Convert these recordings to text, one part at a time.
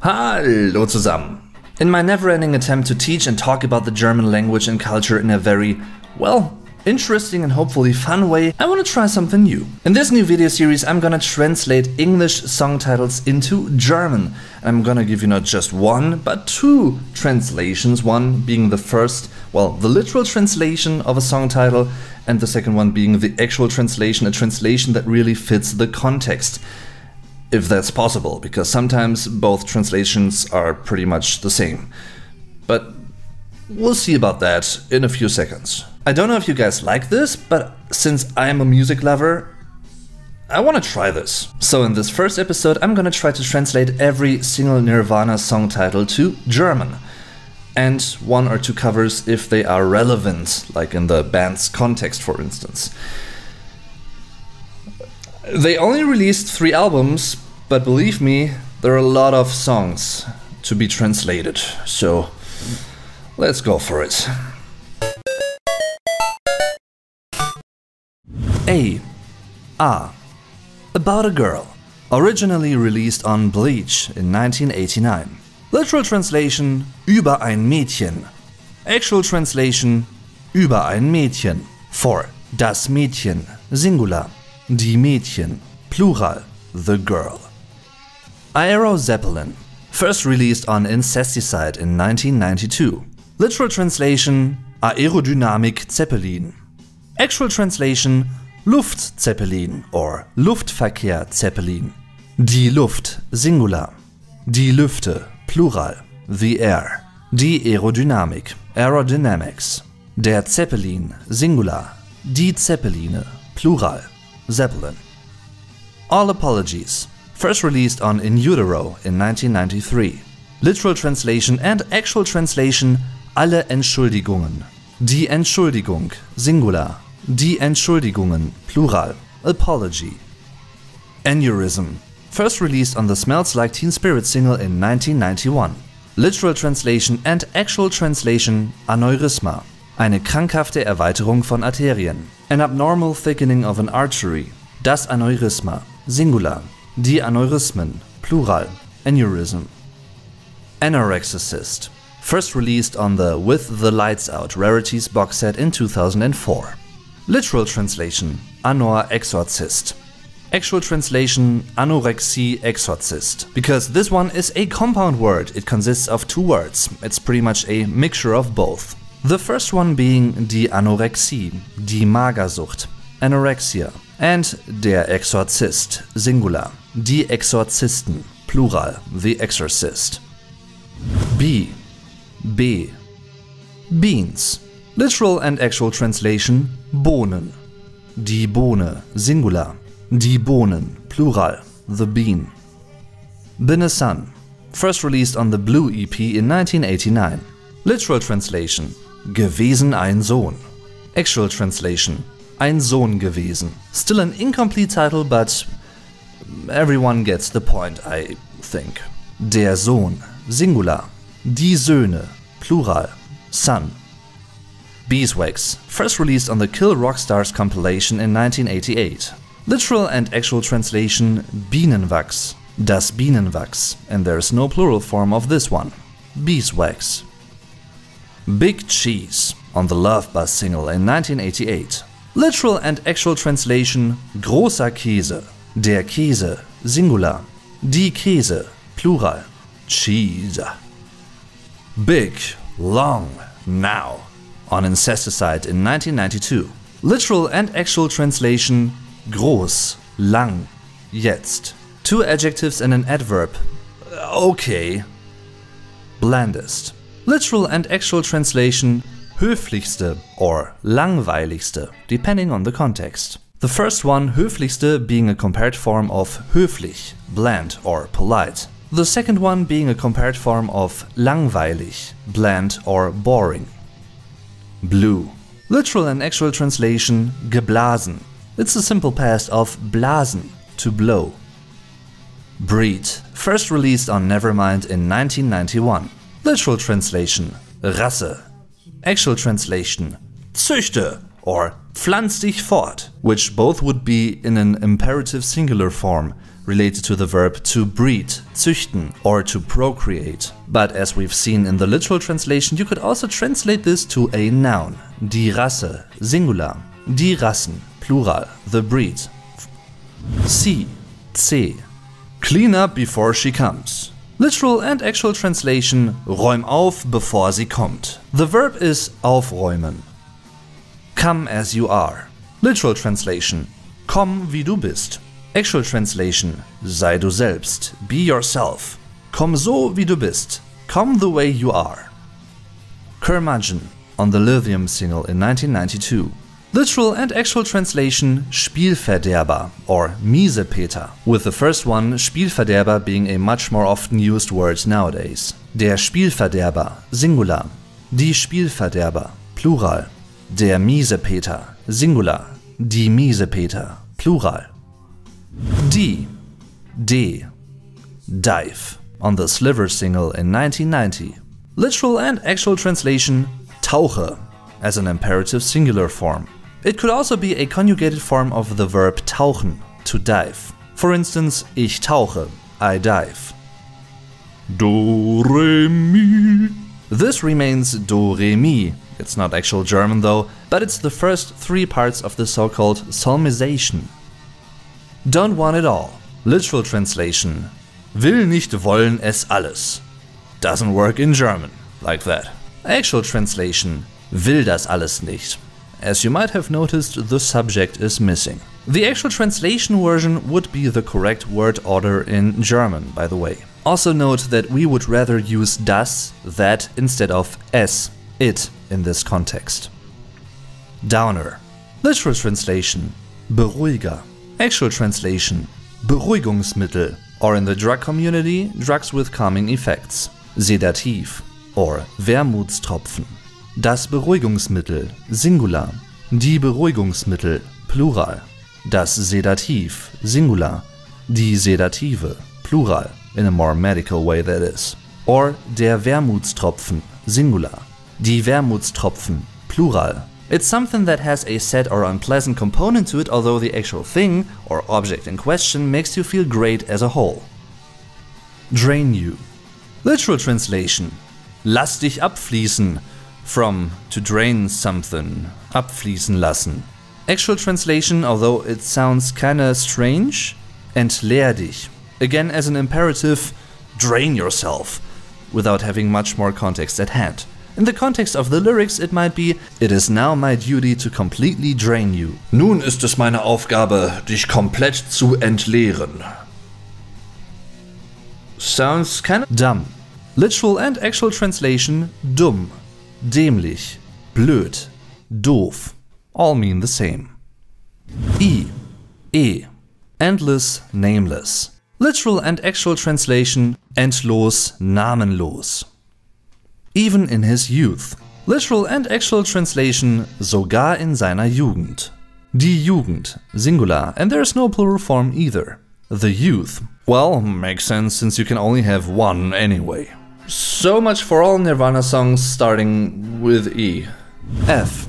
Hallo zusammen! In my never-ending attempt to teach and talk about the German language and culture in a very, well, interesting and hopefully fun way, I want to try something new. In this new video series I'm gonna translate English song titles into German. I'm gonna give you not just one, but two translations, one being the first, well, the literal translation of a song title, and the second one being the actual translation, a translation that really fits the context. If that's possible, because sometimes both translations are pretty much the same. But we'll see about that in a few seconds. I don't know if you guys like this, but since I'm a music lover, I want to try this. So in this first episode I'm gonna try to translate every single Nirvana song title to German. And one or two covers if they are relevant, like in the band's context for instance. They only released 3 albums, but believe me, there are a lot of songs to be translated, so let's go for it. A. About a Girl. Originally released on Bleach in 1989. Literal translation, über ein Mädchen. Actual translation, über ein Mädchen. For das Mädchen, Singular. Die Mädchen, Plural, the girl. Aero Zeppelin. First released on Incesticide in 1992. Literal translation, Aerodynamik Zeppelin. Actual translation, Luftzeppelin or Luftverkehr Zeppelin. Die Luft, Singular. Die Lüfte, Plural, the air. Die Aerodynamik, Aerodynamics. Der Zeppelin, Singular. Die Zeppeline, Plural. Zeppelin. All Apologies. First released on In Utero in 1993. Literal translation and actual translation, Alle Entschuldigungen. Die Entschuldigung, Singular. Die Entschuldigungen, Plural. Apology. Aneurysm. First released on the Smells Like Teen Spirit single in 1991. Literal translation and actual translation, Aneurysma. Eine krankhafte Erweiterung von Arterien. An abnormal thickening of an artery. Das Aneurysma, Singular. Die Aneurysmen, Plural. Aneurysm. Anorexicist. First released on the With the Lights Out Rarities box set in 2004. Literal translation, Anorexorcist. Actual translation, Anorexie Exorcist. Because this one is a compound word, it consists of 2 words. It's pretty much a mixture of both. The first one being die Anorexie, die Magersucht, Anorexia, and der Exorzist, Singular, die Exorzisten, Plural, the exorcist. B. Beans. Literal and actual translation, Bohnen. Die Bohne, Singular, die Bohnen, Plural, the bean. Bin a Son. First released on the Blue EP in 1989. Literal translation, gewesen ein Sohn. Actual translation, ein Sohn gewesen. Still an incomplete title, but everyone gets the point, I think. Der Sohn, Singular. Die Söhne, Plural, Son. Beeswax. First released on the Kill Rockstars compilation in 1988. Literal and actual translation, Bienenwachs. Das Bienenwachs. And there's no plural form of this one. Beeswax. Big Cheese on the Love Buzz single in 1988. Literal and actual translation, großer Käse. Der Käse, Singular. Die Käse, Plural. Cheese. Big, Long, Now on Incesticide in 1992. Literal and actual translation, groß, lang, jetzt. 2 adjectives and an adverb. Okay. Blandest. Literal and actual translation, höflichste or langweiligste, depending on the context. The first one, höflichste, being a compared form of höflich, bland or polite. The second one being a compared form of langweilig, bland or boring. Blue. Literal and actual translation, geblasen. It's a simple past of blasen, to blow. Breed. First released on Nevermind in 1991. Literal translation, Rasse. Actual translation, züchte or pflanz dich fort, which both would be in an imperative singular form, related to the verb to breed, züchten, or to procreate. But as we've seen in the literal translation, you could also translate this to a noun. Die Rasse, Singular. Die Rassen, Plural, the breed. C. Clean up before she comes. Literal and actual translation, räum auf, bevor sie kommt. The verb is aufräumen. Come as you are. Literal translation, komm wie du bist. Actual translation, sei du selbst, be yourself. Komm so wie du bist. Come the way you are. Curmudgeon on the Lithium single in 1992. Literal and actual translation, Spielverderber or Miesepeter, with the first one, Spielverderber, being a much more often used word nowadays. Der Spielverderber, Singular. Die Spielverderber, Plural. Der Miesepeter, Singular. Die Miesepeter, Plural. D. Dive, on the Sliver single in 1990. Literal and actual translation, tauche, as an imperative singular form. It could also be a conjugated form of the verb tauchen, to dive. For instance, ich tauche, I dive. Do, re, mi. This remains do, re, mi. It's not actual German though, but it's the first three parts of the so-called solmization. Don't want it all. Literal translation, will nicht wollen es alles. Doesn't work in German, like that. Actual translation, will das alles nicht. As you might have noticed, the subject is missing. The actual translation version would be the correct word order in German, by the way. Also note that we would rather use das, that, instead of es, it, in this context. Downer. Literal translation, Beruhiger. Actual translation, Beruhigungsmittel, or in the drug community, drugs with calming effects. Sedativ, or Wermutstropfen. Das Beruhigungsmittel, Singular. Die Beruhigungsmittel, Plural. Das Sedativ, Singular. Die Sedative, Plural, in a more medical way that is. Or der Wermutstropfen, Singular. Die Wermutstropfen, Plural. It's something that has a sad or unpleasant component to it, although the actual thing, or object in question, makes you feel great as a whole. Drain you. Literal translation, lass dich abfließen, from to drain something, abfließen lassen. Actual translation, although it sounds kinda strange, entleer dich. Again as an imperative, drain yourself, without having much more context at hand. In the context of the lyrics, it might be, it is now my duty to completely drain you. Nun ist es meine Aufgabe, dich komplett zu entleeren. Sounds kinda dumb. Literal and actual translation, dumm, dämlich, blöd, doof, all mean the same. E. Endless, nameless. Literal and actual translation, endlos, namenlos. Even in his youth. Literal and actual translation, sogar in seiner Jugend. Die Jugend, Singular, and there's no plural form either. The youth. Well, makes sense since you can only have one anyway. So much for all Nirvana songs starting with E. F.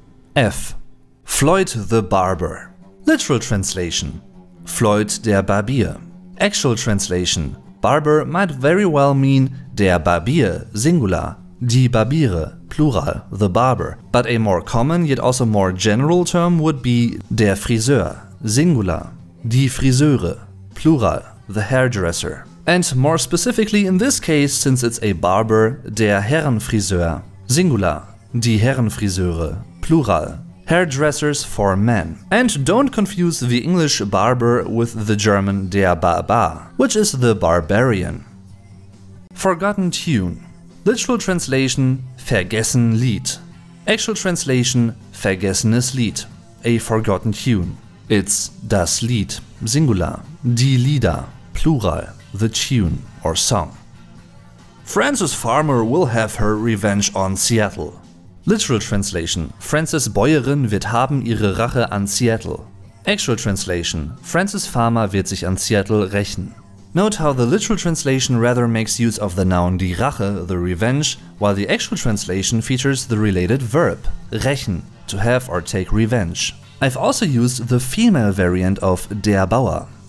Floyd the Barber. Literal translation, Floyd der Barbier. Actual translation, Barber might very well mean der Barbier, Singular, die Barbiere, Plural, the barber, but a more common yet also more general term would be der Friseur, Singular, die Friseure, Plural, the hairdresser. And more specifically in this case, since it's a barber, der Herrenfriseur, Singular, die Herrenfriseure, Plural, hairdressers for men. And don't confuse the English barber with the German der Barbar, which is the barbarian. Forgotten tune. Literal translation, vergessen Lied. Actual translation, vergessenes Lied, a forgotten tune. It's das Lied, Singular, die Lieder, Plural, the tune or song. Frances Farmer will have her revenge on Seattle. Literal translation, Frances Bäuerin wird haben ihre Rache an Seattle. Actual translation, Frances Farmer wird sich an Seattle rächen. Note how the literal translation rather makes use of the noun die Rache, the revenge, while the actual translation features the related verb, rächen, to have or take revenge. I've also used the female variant of der Bauer,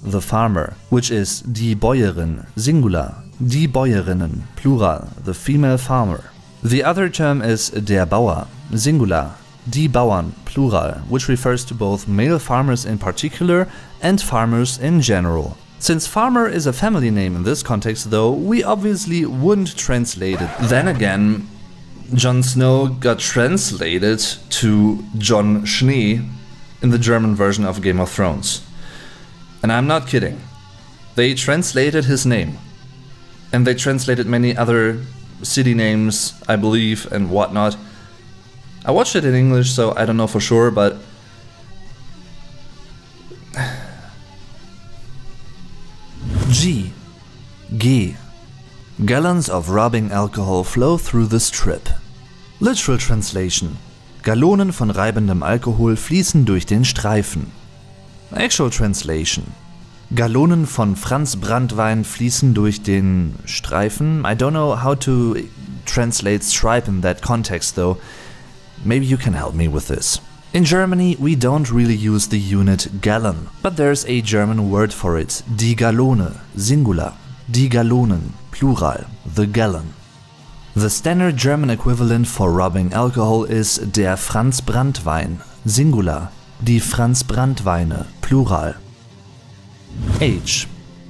the farmer, which is die Bäuerin, singular, die Bäuerinnen, plural, the female farmer. The other term is der Bauer, singular, die Bauern, plural, which refers to both male farmers in particular and farmers in general. Since farmer is a family name in this context though, we obviously wouldn't translate it. Then again, Jon Snow got translated to Jon Schnee in the German version of Game of Thrones. And I'm not kidding. They translated his name. And they translated many other city names, I believe, and whatnot. I watched it in English, so I don't know for sure, but G. Gallons of rubbing alcohol flow through the strip. Literal translation. Gallonen von reibendem Alkohol fließen durch den Streifen. Actual translation. Gallonen von Franz Brandwein fließen durch den Streifen. I don't know how to translate stripe in that context though. Maybe you can help me with this. In Germany, we don't really use the unit gallon, but there's a German word for it, die Gallone, singular, die Gallonen, plural, the gallon. The standard German equivalent for rubbing alcohol is der Franz Brandwein, singular, die Franz Brandweine, plural. H.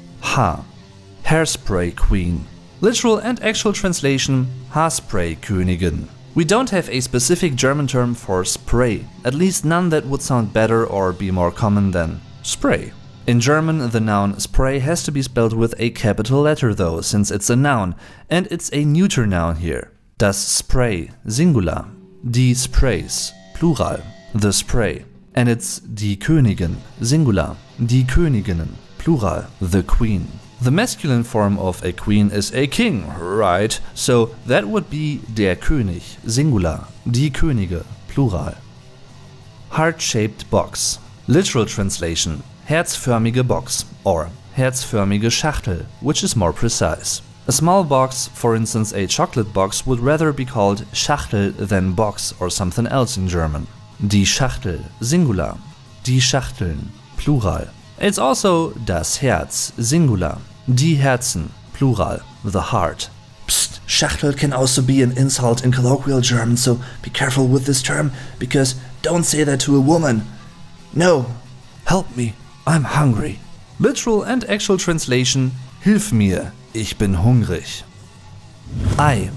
Hairspray Queen. Literal and actual translation, Haarspray Königin. We don't have a specific German term for spray, at least none that would sound better or be more common than spray. In German, the noun spray has to be spelled with a capital letter though, since it's a noun, and it's a neuter noun here. Das Spray, singular, die Sprays, plural, the spray. And it's die Königin, singular, die Königinnen, plural, the queen. The masculine form of a queen is a king, right? So that would be der König, singular, die Könige, plural. Heart-shaped box. Literal translation, herzförmige box, or herzförmige Schachtel, which is more precise. A small box, for instance a chocolate box, would rather be called Schachtel than box or something else in German. Die Schachtel, singular, die Schachteln, plural. It's also das Herz, singular, die Herzen, plural, the heart. Psst, Schachtel can also be an insult in colloquial German, so be careful with this term, because don't say that to a woman. No, help me, I'm hungry. Literal and actual translation, hilf mir, ich bin hungrig. I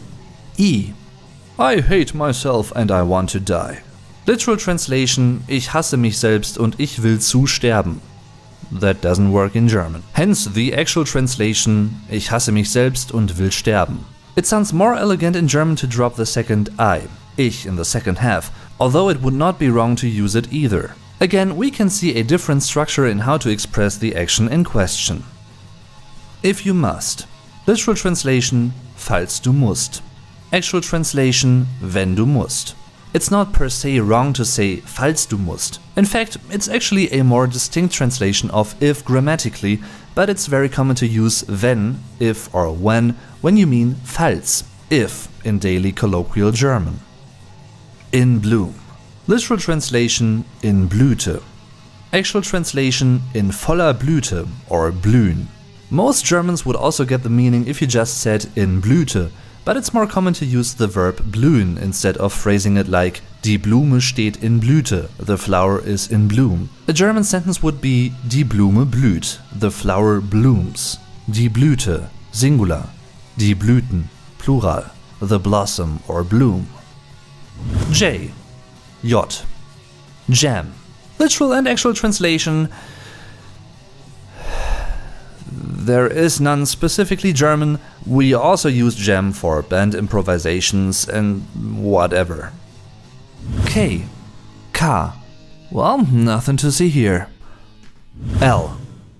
hate myself and I want to die. Literal translation, ich hasse mich selbst und ich will zu sterben. That doesn't work in German. Hence the actual translation, ich hasse mich selbst und will sterben. It sounds more elegant in German to drop the second I, ich in the second half, although it would not be wrong to use it either. Again, we can see a different structure in how to express the action in question. If you must. Literal translation, falls du musst. Actual translation, wenn du musst. It's not per se wrong to say falls du musst. In fact, it's actually a more distinct translation of if grammatically, but it's very common to use wenn, if or when you mean falls, if in daily colloquial German. In bloom. Literal translation, in Blüte. Actual translation, in voller Blüte or blühen. Most Germans would also get the meaning if you just said in Blüte, but it's more common to use the verb blühen instead of phrasing it like die Blume steht in Blüte, the flower is in bloom. A German sentence would be die Blume blüht, the flower blooms. Die Blüte, singular. Die Blüten, plural, the blossom or bloom. J. Jam. Literal and actual translation. There is none specifically German. We also use jam for band improvisations and whatever. K. Well, nothing to see here. L.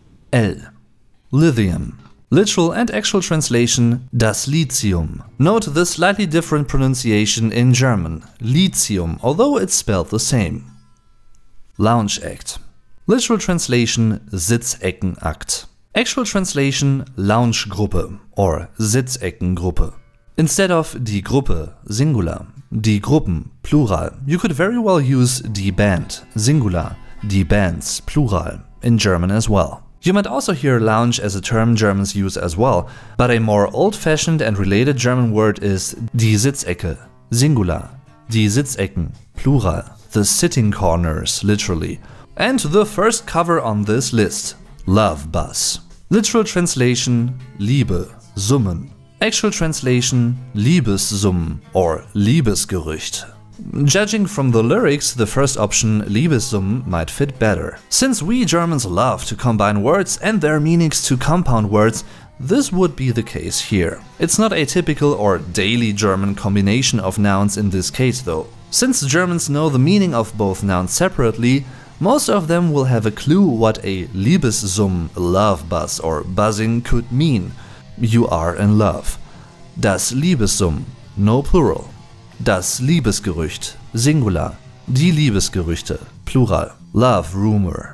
Lithium. Literal and actual translation, das Lithium. Note the slightly different pronunciation in German, Lithium, although it's spelled the same. Lounge Act. Literal translation, Sitzeckenakt. Actual translation, Loungegruppe or Sitzeckengruppe. Instead of die Gruppe, singular, die Gruppen, plural, you could very well use die Band, singular, die Bands, plural, in German as well. You might also hear lounge as a term Germans use as well, but a more old-fashioned and related German word is die Sitzecke, singular, die Sitzecken, plural, the sitting corners, literally. And the first cover on this list, Love Bus. Literal translation, Liebe, Summen. Actual translation, Liebessummen or Liebesgerücht. Judging from the lyrics, the first option, Liebessummen, might fit better. Since we Germans love to combine words and their meanings to compound words, this would be the case here. It's not a typical or daily German combination of nouns in this case though. Since Germans know the meaning of both nouns separately, most of them will have a clue what a Liebessummen, love buzz or buzzing could mean. You are in love. Das Liebessummen, no plural. Das Liebesgerücht, singular. Die Liebesgerüchte, plural. Love rumor.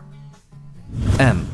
M.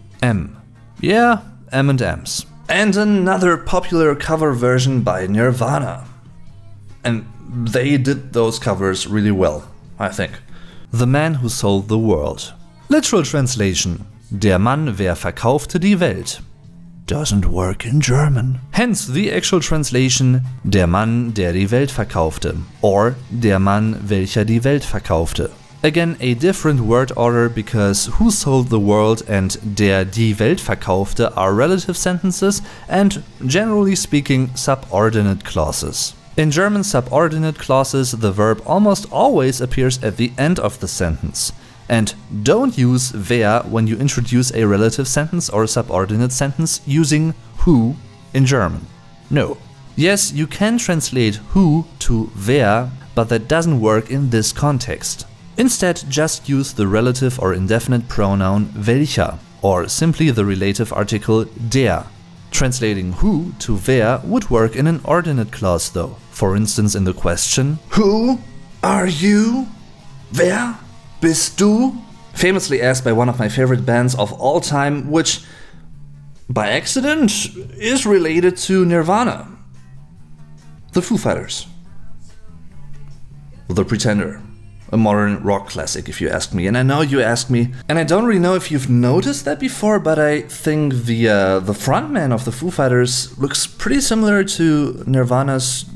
Yeah, M&M's. And another popular cover version by Nirvana. And they did those covers really well, I think. The Man Who Sold the World. Literal translation, der Mann, wer verkaufte die Welt. Doesn't work in German. Hence the actual translation, der Mann, der die Welt verkaufte, or der Mann, welcher die Welt verkaufte. Again, a different word order because who sold the world and der die Welt verkaufte are relative sentences and, generally speaking, subordinate clauses. In German subordinate clauses, the verb almost always appears at the end of the sentence. And don't use wer when you introduce a relative sentence or subordinate sentence using who in German. No. Yes, you can translate who to wer, but that doesn't work in this context. Instead, just use the relative or indefinite pronoun welcher, or simply the relative article der. Translating who to wer would work in an ordinate clause though. For instance in the question, who are you? Wer bist du? Famously asked by one of my favorite bands of all time, which, by accident, is related to Nirvana. The Foo Fighters. The Pretender. A modern rock classic, if you ask me. And I know you ask me, and I don't really know if you've noticed that before, but I think the frontman of the Foo Fighters looks pretty similar to Nirvana's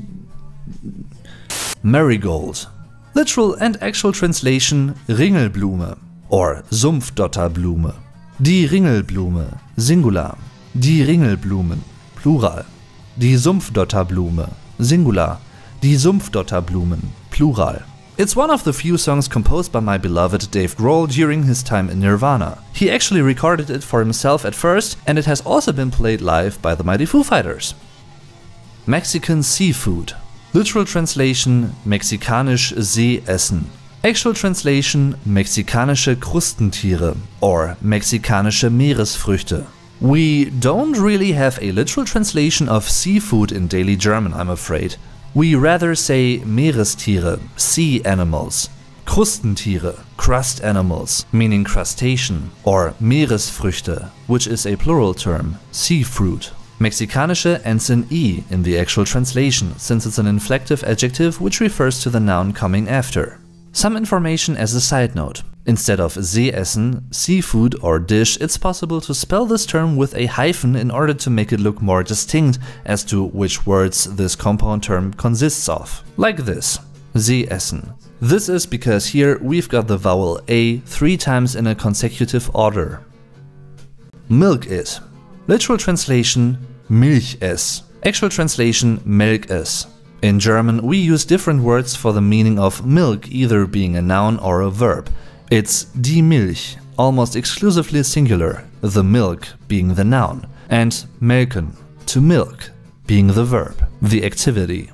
Marigold. Literal and actual translation, Ringelblume or Sumpfdotterblume. Die Ringelblume, singular. Die Ringelblumen, plural. Die Sumpfdotterblume, singular. Die Sumpfdotterblumen, plural. It's one of the few songs composed by my beloved Dave Grohl during his time in Nirvana. He actually recorded it for himself at first, and it has also been played live by the mighty Foo Fighters. Mexican seafood. Literal translation, mexikanisch Seeessen. Actual translation, mexikanische Krustentiere or mexikanische Meeresfrüchte. We don't really have a literal translation of seafood in daily German, I'm afraid. We rather say Meerestiere, sea animals, Krustentiere, crust animals, meaning crustacean, or Meeresfrüchte, which is a plural term, sea fruit. Mexikanische ends in E in the actual translation, since it's an inflective adjective which refers to the noun coming after. Some information as a side note. Instead of Seeessen, seafood or dish, it's possible to spell this term with a hyphen in order to make it look more distinct as to which words this compound term consists of. Like this, Seeessen. This is because here we've got the vowel A 3 times in a consecutive order. Milk it. Literal translation, Milch es. Actual translation, Melk es. In German, we use different words for the meaning of milk, either being a noun or a verb. It's die Milch, almost exclusively singular, the milk being the noun, and melken, to milk, being the verb, the activity.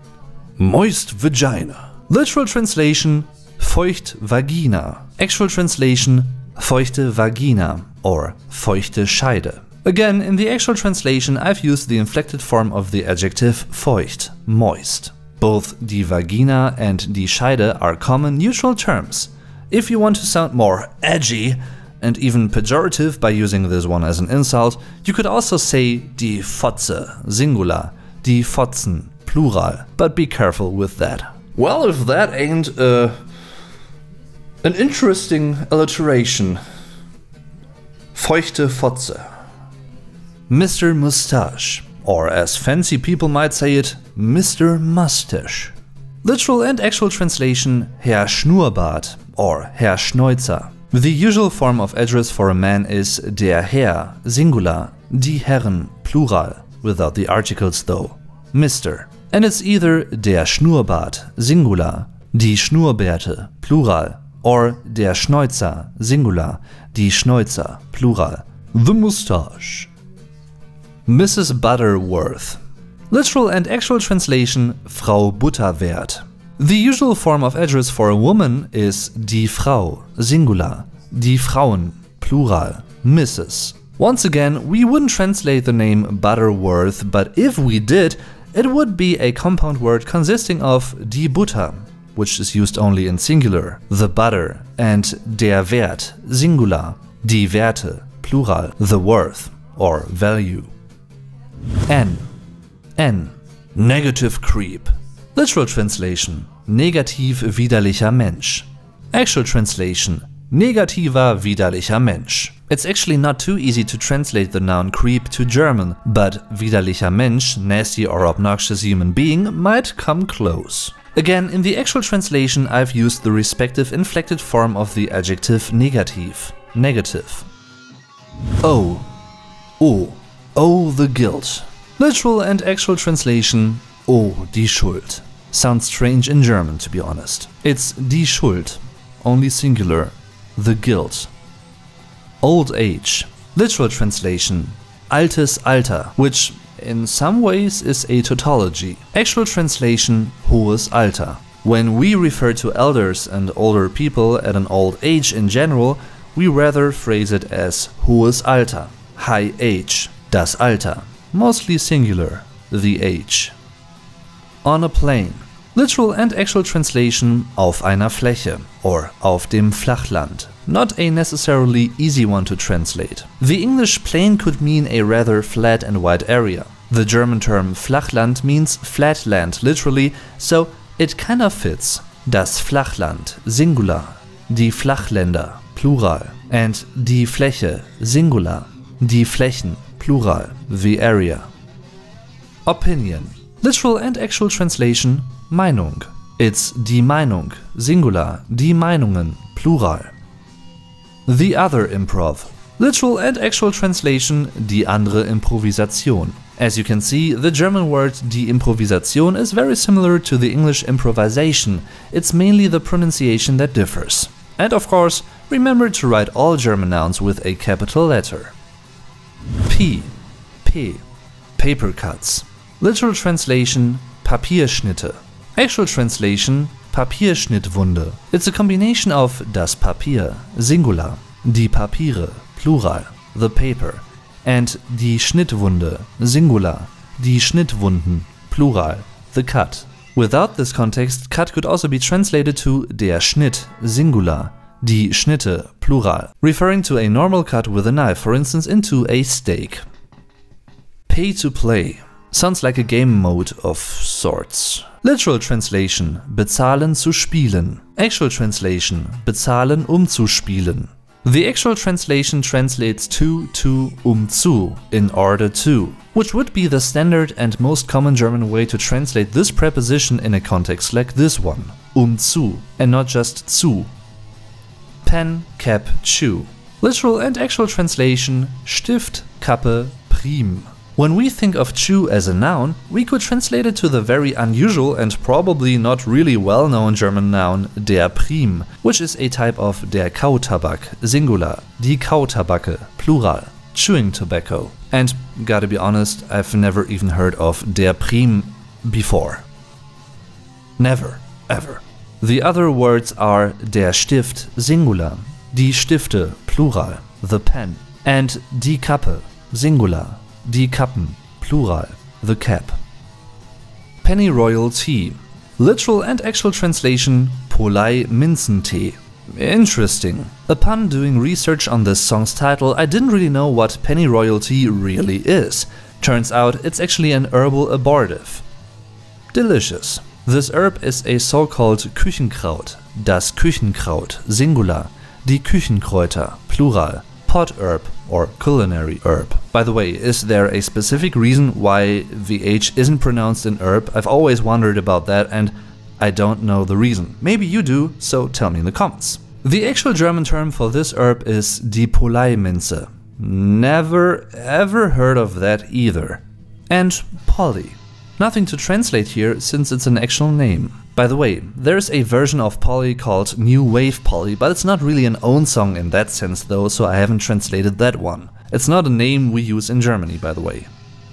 Moist vagina. Literal translation, feucht vagina. Actual translation, feuchte Vagina or feuchte Scheide. Again, in the actual translation, I've used the inflected form of the adjective feucht, moist. Both die Vagina and die Scheide are common neutral terms. If you want to sound more edgy and even pejorative by using this one as an insult, you could also say die Fotze, singular, die Fotzen, plural, but be careful with that. Well, if that ain't an interesting alliteration. feuchte Fotze. Mr. Mustache, or as fancy people might say it, Mr. Mustache. Literal and actual translation, Herr Schnurrbart or Herr Schnäuzer. The usual form of address for a man is der Herr, singular, die Herren, plural, without the articles though, Mr. And it's either der Schnurrbart, singular, die Schnurrbärte, plural, or der Schnäuzer, singular, die Schnäuzer, plural, the mustache. Mrs. Butterworth. Literal and actual translation, Frau Butterwert. The usual form of address for a woman is die Frau, singular, die Frauen, plural, Mrs. Once again, we wouldn't translate the name Butterworth, but if we did, it would be a compound word consisting of die Butter, which is used only in singular, the butter, and der Wert, singular, die Werte, plural, the worth, or value. N. Negative creep. Literal translation, negativ widerlicher Mensch. Actual translation, negativer widerlicher Mensch. It's actually not too easy to translate the noun creep to German, but widerlicher Mensch, nasty or obnoxious human being, might come close. Again, in the actual translation I've used the respective inflected form of the adjective negativ, negative. Oh, the guilt. Literal and actual translation, oh, die Schuld. Sounds strange in German, to be honest. It's die Schuld, only singular, the guilt. Old age. Literal translation, altes Alter, which in some ways is a tautology. Actual translation, hohes Alter. When we refer to elders and older people at an old age in general, we rather phrase it as hohes Alter, high age, das Alter. Mostly singular, the age. On a plane. Literal and actual translation, auf einer Fläche or auf dem Flachland. Not a necessarily easy one to translate. The English plain could mean a rather flat and wide area. The German term Flachland means flat land literally, so it kind of fits. Das Flachland, singular, die Flachländer, plural, and die Fläche, singular, die Flächen, plural, the area. Opinion. Literal and actual translation, Meinung. It's die Meinung, singular, die Meinungen, plural. The other improv. Literal and actual translation, die andere Improvisation. As you can see, the German word die Improvisation is very similar to the English improvisation. It's mainly the pronunciation that differs. And of course, remember to write all German nouns with a capital letter. P. Paper cuts. Literal translation, Papierschnitte. Actual translation, Papierschnittwunde. It's a combination of das Papier, singular, die Papiere, plural, the paper, and die Schnittwunde, singular, die Schnittwunden, plural, the cut. Without this context, cut could also be translated to der Schnitt, singular, die Schnitte, plural, referring to a normal cut with a knife, for instance into a steak. Pay to play. Sounds like a game mode of sorts. Literal translation, bezahlen zu spielen. Actual translation, bezahlen zu spielen. The actual translation translates to zu, in order to, which would be the standard and most common German way to translate this preposition in a context like this one, zu, and not just zu. Pen, cap, chew. Literal and actual translation, Stift, Kappe, Prim. When we think of chew as a noun, we could translate it to the very unusual and probably not really well-known German noun der Prim, which is a type of der Kautabak, singular, die Kautabacke, plural, chewing tobacco. And gotta be honest, I've never even heard of der Prim before. Never, ever. The other words are der Stift, singular, die Stifte, plural, the pen, and die Kappe, singular, die Kappen, plural, the cap. Pennyroyal tea. Literal and actual translation, Polei Minzentee. Interesting. Upon doing research on this song's title, I didn't really know what pennyroyal tea really is. Turns out it's actually an herbal abortive. Delicious. This herb is a so-called Küchenkraut, das Küchenkraut, singular, die Küchenkräuter, plural, pot herb or culinary herb. By the way, is there a specific reason why the H isn't pronounced in herb? I've always wondered about that and I don't know the reason. Maybe you do, so tell me in the comments. The actual German term for this herb is die Polei-Minze. Never ever heard of that either. And Polly. Nothing to translate here since it's an actual name. By the way, there's a version of Polly called New Wave Polly, but it's not really an own song in that sense though, so I haven't translated that one. It's not a name we use in Germany, by the way.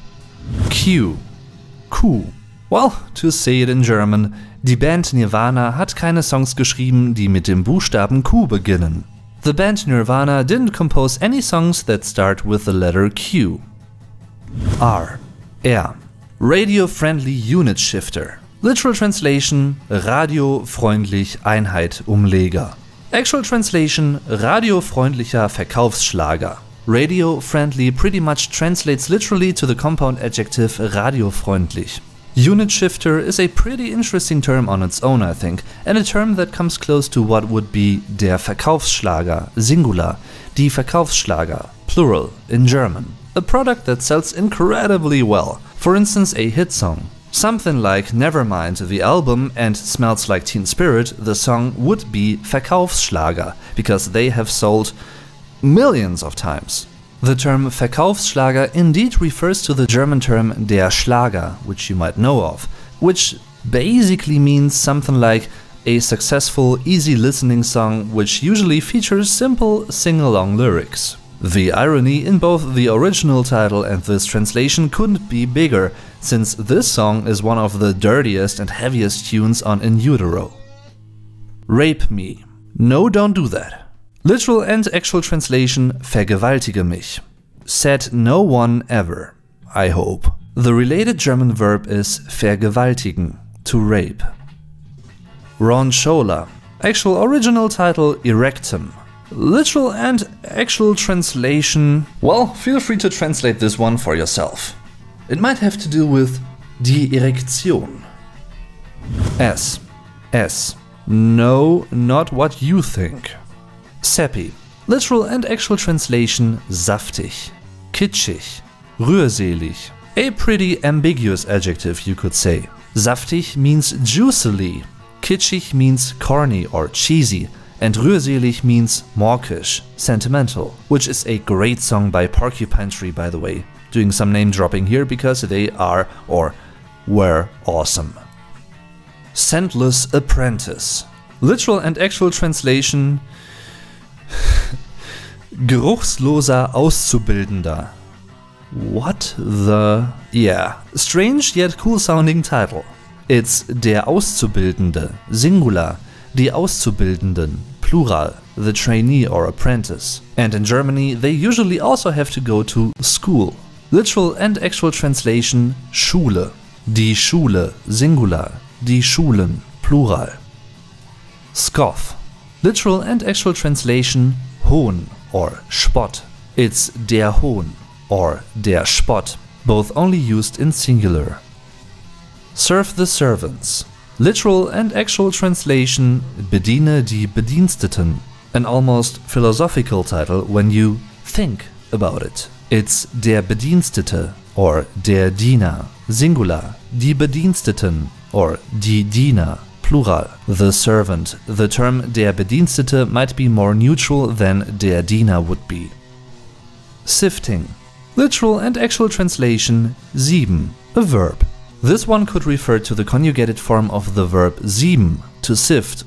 Q. Q. Well, to say it in German, die Band Nirvana hat keine Songs geschrieben, die mit dem Buchstaben Q beginnen. The band Nirvana didn't compose any songs that start with the letter Q. R. Radio-friendly unit shifter. Literal translation, radiofreundlich Einheit Umleger. Actual translation, radiofreundlicher Verkaufsschlager. Radio-friendly pretty much translates literally to the compound adjective radiofreundlich. Unit shifter is a pretty interesting term on its own, I think, and a term that comes close to what would be der Verkaufsschlager, singular, die Verkaufsschlager, plural, in German. A product that sells incredibly well. For instance, a hit song. Something like Nevermind, the album, and Smells Like Teen Spirit, the song, would be Verkaufsschlager, because they have sold millions of times. The term Verkaufsschlager indeed refers to the German term der Schlager, which you might know of, which basically means something like a successful, easy listening song which usually features simple sing-along lyrics. The irony in both the original title and this translation couldn't be bigger, since this song is one of the dirtiest and heaviest tunes on In Utero. Rape me. No, don't do that. Literal and actual translation, vergewaltige mich. Said no one ever, I hope. The related German verb is vergewaltigen, to rape. Rhonchola. Actual original title, erectum. Literal and actual translation, well, feel free to translate this one for yourself. It might have to do with die Erektion. S. No, not what you think. Sappy. Literal and actual translation, saftig, kitschig, rührselig. A pretty ambiguous adjective, you could say. Saftig means juicily, kitschig means corny or cheesy, and rührselig means mawkish, sentimental, which is a great song by Porcupine Tree, by the way. Doing some name dropping here because they are or were awesome. Scentless apprentice. Literal and actual translation, geruchsloser Auszubildender. What the... yeah, strange yet cool sounding title. It's der Auszubildende, singular, die Auszubildenden, plural, the trainee or apprentice. And in Germany they usually also have to go to school. Literal and actual translation, Schule, die Schule, singular, die Schulen, plural. Scoff. Literal and actual translation, Hohn or Spott. It's der Hohn or der Spott, both only used in singular. Serve the servants. Literal and actual translation, bediene die Bediensteten. An almost philosophical title when you think about it. It's der Bedienstete or der Diener, singular, die Bediensteten or die Diener, plural, the servant. The term der Bedienstete might be more neutral than der Diener would be. Sifting. Literal and actual translation, sieben, a verb. This one could refer to the conjugated form of the verb sieben, to sift.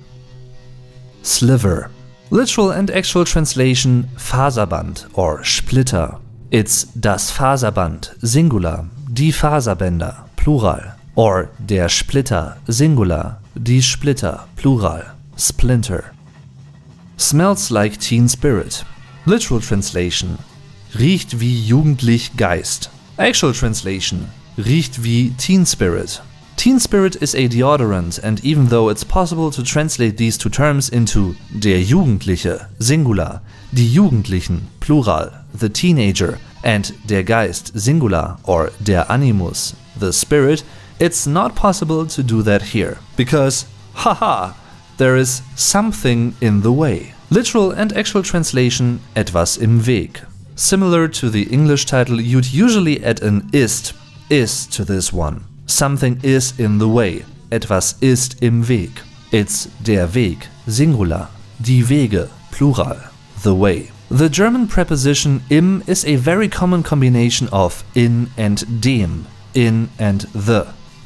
Sliver. Literal and actual translation, Faserband or Splitter. It's das Faserband, singular, die Faserbänder, plural. Or der Splitter, singular, die Splitter, plural, splinter. Smells like Teen Spirit. Literal translation, riecht wie jugendlich Geist. Actual translation, riecht wie Teen Spirit. Teen Spirit is a deodorant, and even though it's possible to translate these two terms into der Jugendliche, singular, die Jugendlichen, plural, the teenager, and der Geist, singular, or der Animus, the spirit, it's not possible to do that here, because, haha, there is something in the way. Literal and actual translation, etwas im Weg. Similar to the English title, you'd usually add an ist to this one. Something is in the way. Etwas ist im Weg. It's der Weg, Singular. Die Wege, Plural. The way. The German preposition im is a very common combination of in and dem, in and the.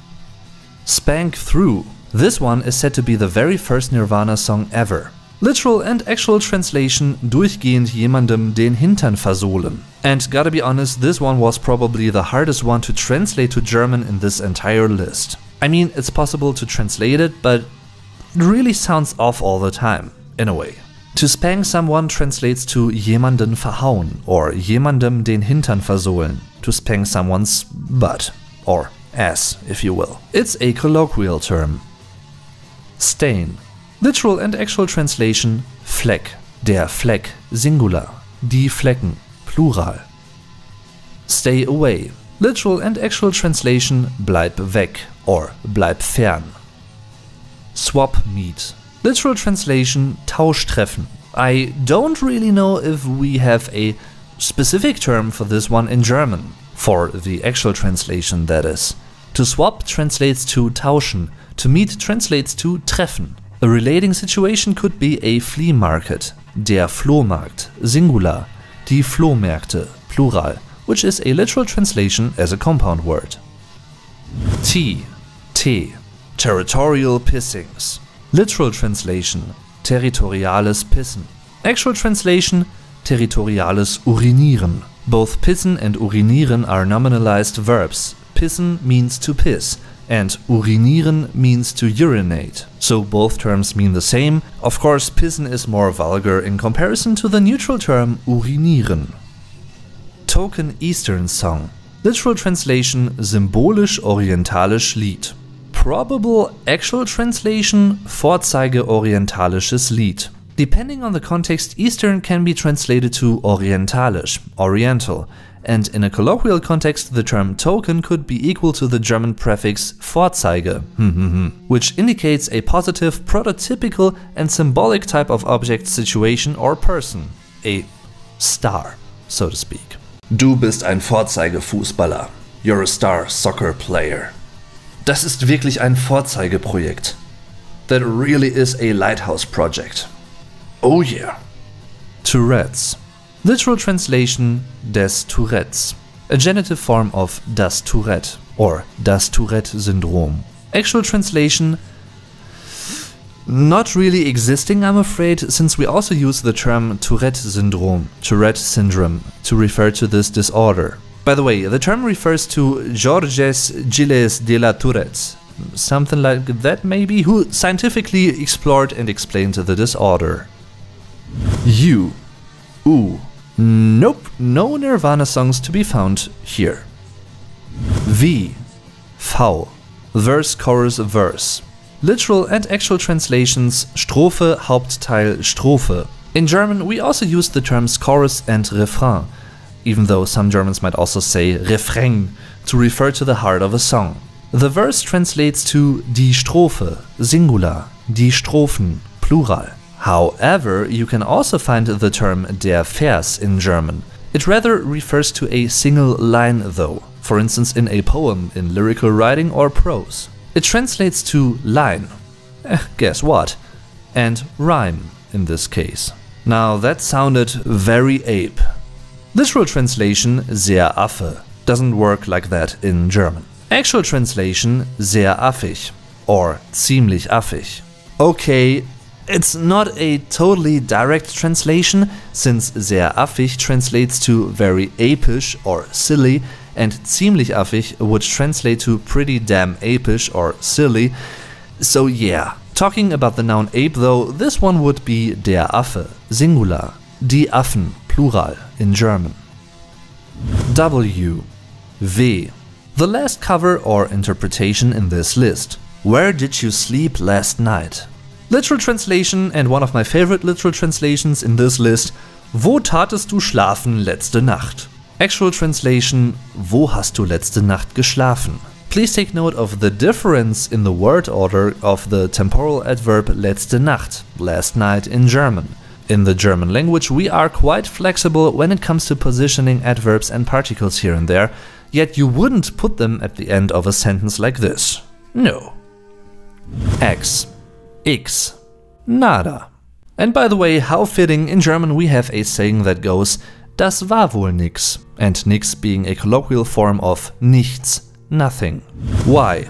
Spank through. This one is said to be the very first Nirvana song ever. Literal and actual translation, durchgehend jemandem den Hintern versohlen. And gotta be honest, this one was probably the hardest one to translate to German in this entire list. I mean, it's possible to translate it, but it really sounds off all the time, in a way. To spank someone translates to jemanden verhauen or jemandem den Hintern versohlen, to spank someone's butt, or ass, if you will. It's a colloquial term. Stain. Literal and actual translation, Fleck, der Fleck, Singular, die Flecken, Plural. Stay away. Literal and actual translation, bleib weg or bleib fern. Swap meet. Literal translation, Tauschtreffen. I don't really know if we have a specific term for this one in German. For the actual translation, that is. To swap translates to tauschen, to meet translates to treffen. A relating situation could be a flea market, der Flohmarkt, Singular, die Flohmärkte, Plural, which is a literal translation as a compound word. T. Territorial pissings. Literal translation, territoriales Pissen. Actual translation, territoriales Urinieren. Both pissen and urinieren are nominalized verbs. Pissen means to piss, and urinieren means to urinate. So both terms mean the same. Of course, pissen is more vulgar in comparison to the neutral term urinieren. Token Eastern Song. Literal translation, symbolisch-orientalisch Lied. Probable actual translation, Vorzeige-orientalisches Lied. Depending on the context, Eastern can be translated to orientalisch, oriental, and in a colloquial context the term token could be equal to the German prefix Vorzeige, which indicates a positive, prototypical and symbolic type of object, situation or person. A star, so to speak. Du bist ein Vorzeigefußballer. You're a star soccer player. Das ist wirklich ein Vorzeigeprojekt. That really is a lighthouse project. Oh yeah. Tourette's. Literal translation, des Tourettes. A genitive form of das Tourette or das Tourette-Syndrom. Actual translation, not really existing, I'm afraid, since we also use the term Tourette syndrome, Tourette syndrome, to refer to this disorder. By the way, the term refers to Georges Gilles de la Tourette, something like that maybe, who scientifically explored and explained the disorder. U. Nope, no Nirvana songs to be found here. V. Verse, chorus, verse. Literal and actual translations, Strophe, Hauptteil, Strophe. In German, we also use the terms chorus and refrain, even though some Germans might also say Refrain to refer to the heart of a song. The verse translates to die Strophe, Singular, die Strophen, Plural. However, you can also find the term der Vers in German. It rather refers to a single line though, for instance in a poem, in lyrical writing or prose. It translates to line, guess what, and rhyme in this case. Now that sounded very ape. Literal translation, sehr Affe, doesn't work like that in German. Actual translation, sehr affig, or ziemlich affig. Okay, it's not a totally direct translation, since sehr affig translates to very apish or silly, and ziemlich affig would translate to pretty damn apish or silly. So yeah, talking about the noun ape though, this one would be der Affe, Singular, die Affen, Plural in German. W. The last cover or interpretation in this list. Where did you sleep last night? Literal translation, and one of my favorite literal translations in this list, Wo tatest du schlafen letzte Nacht? Actual translation, Wo hast du letzte Nacht geschlafen? Please take note of the difference in the word order of the temporal adverb letzte Nacht, last night in German. In the German language, we are quite flexible when it comes to positioning adverbs and particles here and there, yet you wouldn't put them at the end of a sentence like this. No. X. Nada. And by the way, how fitting, in German we have a saying that goes, das war wohl nix, and nix being a colloquial form of nichts, nothing. Y.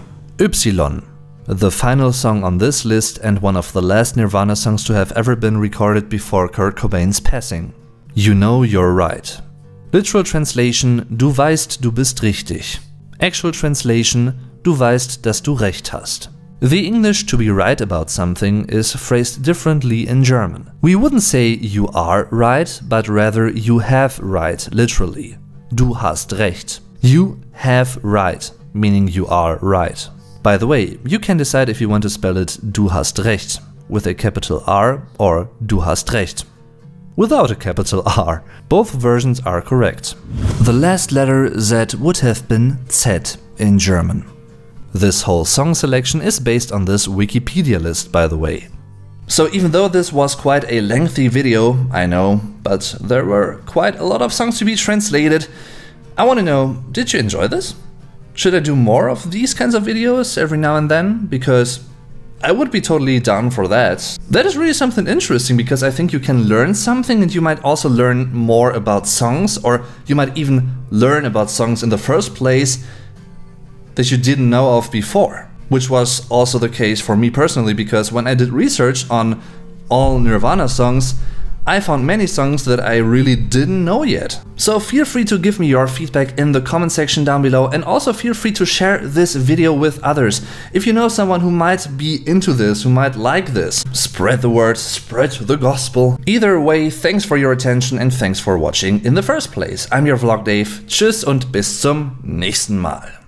The final song on this list and one of the last Nirvana songs to have ever been recorded before Kurt Cobain's passing. You know you're right. Literal translation, du weißt, du bist richtig. Actual translation, du weißt, dass du recht hast. The English to be right about something is phrased differently in German. We wouldn't say you are right, but rather you have right, literally. Du hast recht. You have right, meaning you are right. By the way, you can decide if you want to spell it du hast recht with a capital R or du hast recht without a capital R. Both versions are correct. The last letter Z would have been Z in German. This whole song selection is based on this Wikipedia list, by the way. So even though this was quite a lengthy video, I know, but there were quite a lot of songs to be translated, I want to know, did you enjoy this? Should I do more of these kinds of videos every now and then? Because I would be totally down for that. That is really something interesting, because I think you can learn something and you might also learn more about songs, or you might even learn about songs in the first place that you didn't know of before. Which was also the case for me personally, because when I did research on all Nirvana songs, I found many songs that I really didn't know yet. So feel free to give me your feedback in the comment section down below, and also feel free to share this video with others. If you know someone who might be into this, who might like this, spread the word, spread the gospel. Either way, thanks for your attention and thanks for watching in the first place. I'm your Vlog Dave. Tschüss und bis zum nächsten Mal.